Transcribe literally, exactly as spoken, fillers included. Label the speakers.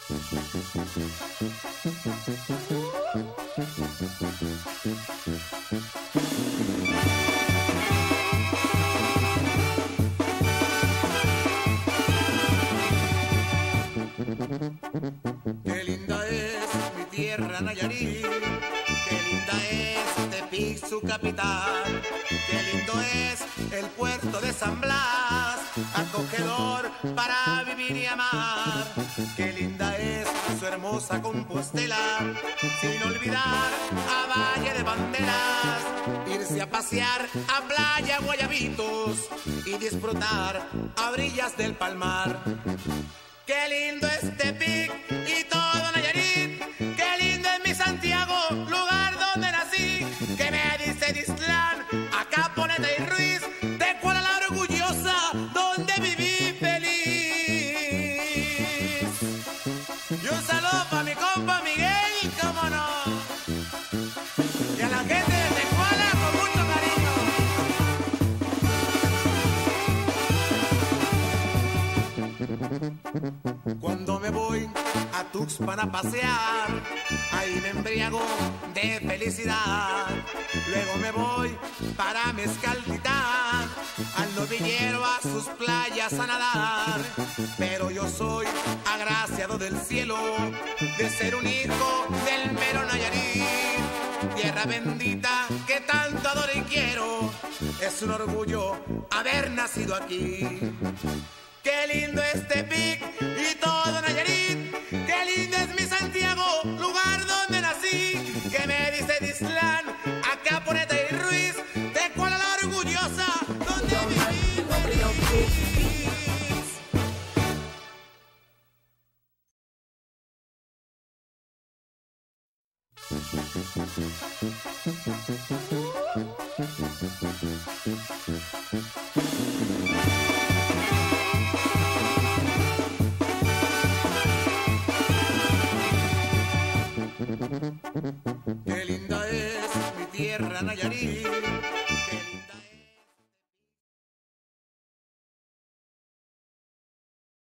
Speaker 1: Qué linda es mi tierra Nayarit, qué linda es Tepic su capital, qué lindo es el puerto de San Blas, acogedor para vivir y amar. Qué linda es su hermosa Compostela, sin olvidar a Valle de Banderas, irse a pasear a Playa Guayabitos y disfrutar a orillas del Palmar. Qué lindo es Tepic y todo Nayarit, qué lindo es mi Santiago, lugar donde nací. Que me dice Dislán, acá Poneta y Ruiz, de Kuala la orgullosa, donde viví feliz. Y un saludo para mi compa Miguel, cómo no. Y a la gente de Tecuala con mucho cariño. Cuando me voy a Tuxpan a pasear, ahí me embriago de felicidad. Luego me voy para Mezcaltitán, al novillero a sus playas a nadar. Pero yo soy agraciado del cielo de ser un hijo del mero Nayarit, tierra bendita que tanto adoro y quiero. Es un orgullo haber nacido aquí. Qué lindo es Tepic y todo Nayarit, qué lindo es mi Santiago, lugar donde nací. Que me dice Dislán, acá Poneta y Ruiz, de Kuala la orgullosa, donde viví feliz. Qué linda es mi tierra Nayarit,